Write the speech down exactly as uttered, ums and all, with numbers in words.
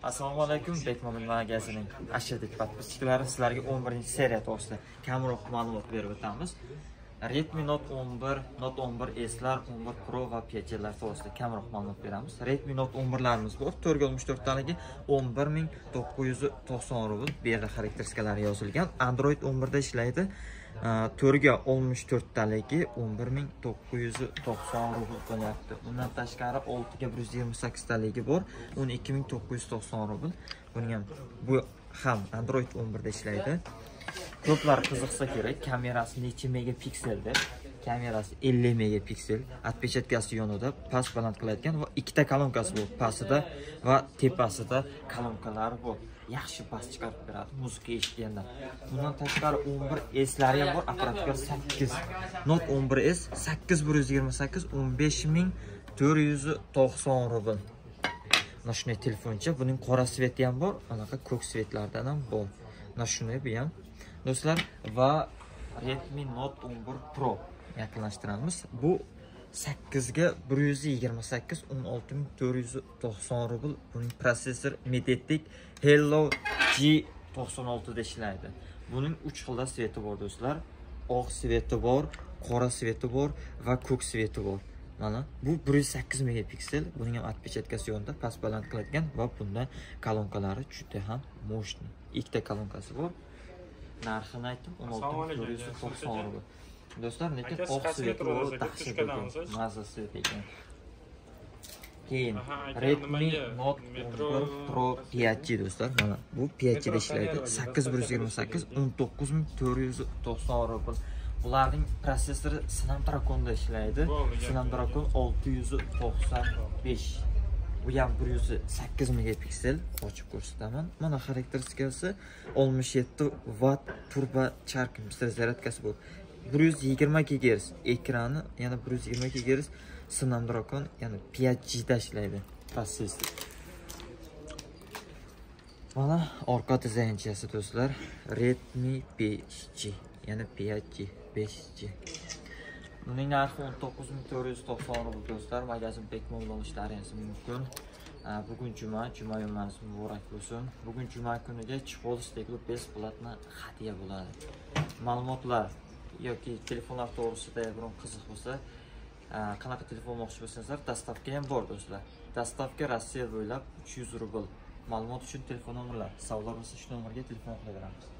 Assalomu alaykum, Bekmobil magazining ashaddiy podpischiklari, sizlarga o'n birinchi seriya to'g'risida kamroq ma'lumot berib o'tamiz. Redmi Note o'n bir, Note o'n bir S'lar, o'n bir Pro va P G lar to'g'risida kamroq ma'lumot beramiz. Redmi Note o'n bir larimiz bor. to'rt ga oltmish to'rt taligi o'n bir ming to'qqiz yuz to'qson rubl. Bu yerda xarakteristikalari yozilgan. Android o'n bir da ishlaydi. to'rt ga oltmish to'rt taligi o'n bir ming to'qqiz yuz to'qson rubl bo'lyapti. Undan tashqari olti ga bir yuz yigirma sakkiz taligi bor, o'n ikki ming to'qqiz yuz to'qson rubl. Buning ham bu ham Android o'n bir da ishlaydi. Ko'plar qiziqsa kerak, kamerasi necha megapikselda? Kamerasi ellik megapiksel, отпечаткasi yonida past baland qiladigan va ikkita kolonkasi bor, pastida va tepasida kolonkalari bor. Yaxshi bas chiqarib beradi muzika eshitganda. Bundan tashqari o'n bir S'lari ham bor, apparatga sakkiz. Note o'n bir S sakkiz bir yuz yigirma sakkiz o'n besh ming to'rt yuz to'qson rubl. Mana shunday telefoncha, buning qora sveti ham bor, anaqa ko'k svetlardan ham bor. Mana shunday bu ham. Do'stlar, va Redmi Note o'n bir Pro yaqinlashtiramiz. Bu sakkiz ga bir yuz yigirma sakkiz o'n olti ming to'rt yuz to'qson rubl. Buning prosessor MediaTek Helio G to'qson olti da ishlaydi. Buning uch xilda sveti bor do'stlar. Oq sveti bor, qora sveti bor va ko'k sveti bor. Mana bu bir yuz sakkiz megapiksel. Buning ham отпечаткasi yonida past baland qiladigan va bunda kolonkalari juda ham mo'shni. Ikkita kolonkasi bor. Narxini aytdim, o'n olti ming to'rt yuz to'qson rubl. Do'stlar, lekin oq sveti bor, dahshat ekan, mazza sveti ekan. Keyin Redmi Note o'n bir Pro P G do'stlar, mana bu P G da ishlaydi. sakkiz bir yuz yigirma sakkiz o'n to'qqiz ming to'rt yuz to'qson rubl. Bularning prosessori Snapdragonda ishlaydi. Snapdragon olti yuz to'qson besh. Bu ham bir yuz sakkiz megapiksel, ochib ko'rsataman. Mana xarakteristikasi oltmish yetti vatt turbo chark zaryadkasi bor. bir yuz yigirma gigahertz ekrani, yana bir yuz yigirma gigahertz Snapdragon, yana P G da ishlaydi prosessor. Mana orqa dizaynchasi do'stlar, Redmi besh G, yana P G besh G. Buning narxi o'n to'qqiz ming to'rt yuz to'qson rubl do'stlar. Magazin Bekmobil olishlaringiz mumkin. Bugun juma, juma emas, muborak bo'lsin. Bugun juma kuniga chipolstekli besplatni hadiya bo'ladi. Ma'lumotlar yoki telefonlar to'g'risida biron qiziq bo'lsa, qanaqa telefon olmoqchi bo'lsanizlar, dastavka ham bor do'stlar. Dastavka Rossiya bo'ylab uch yuz rubl. Ma'lumot uchun telefon nomerlar, savollar bo'lsa shu nomerga telefon qilaveramiz.